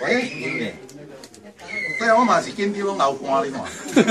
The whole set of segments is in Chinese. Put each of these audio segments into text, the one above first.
对啊，我嘛是紧张熬肝哩嘛。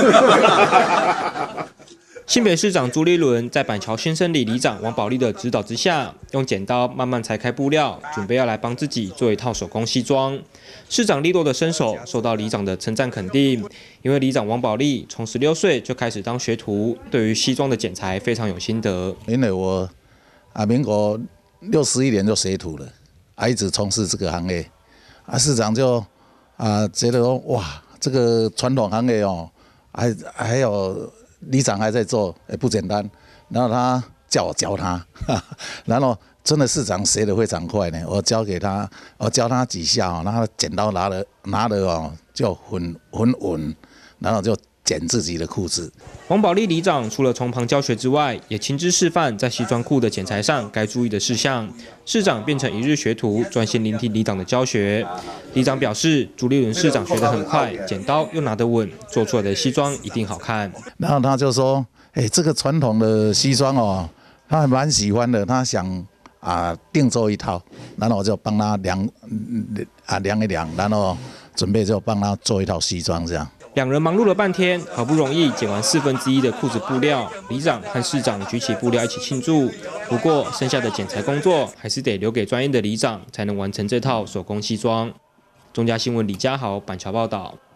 新北市长朱立伦在板桥新生里里长王宝利的指导之下，用剪刀慢慢裁开布料，准备要来帮自己做一套手工西装。市长利落的身手受到里长的称赞肯定，因为里长王宝利从16岁就开始当学徒，对于西装的剪裁非常有心得。 因为我民国61年就学徒了，一直从事这个行业。市长就觉得说哇，这个传统行业哦，还有。里长还在做，也不简单。然后他叫我教他，然后真的市长学得非常快呢。我教他几下哦，然后剪刀拿了哦，就很稳，然后就剪自己的裤子。 王宝利里长除了从旁教学之外，也亲自示范在西装裤的剪裁上该注意的事项。市长变成一日学徒，专心聆听里长的教学。里长表示，朱立伦市长学得很快，剪刀又拿得稳，做出来的西装一定好看。 然后他就说：“这个传统的西装哦，他还蛮喜欢的，他想定做一套。”然后我就帮他量一量，然后准备就帮他做一套西装这样。 两人忙碌了半天，好不容易剪完1/4的裤子布料，里长和市长举起布料一起庆祝。不过，剩下的剪裁工作还是得留给专业的里长，才能完成这套手工西装。中嘉新闻李家豪板桥报道。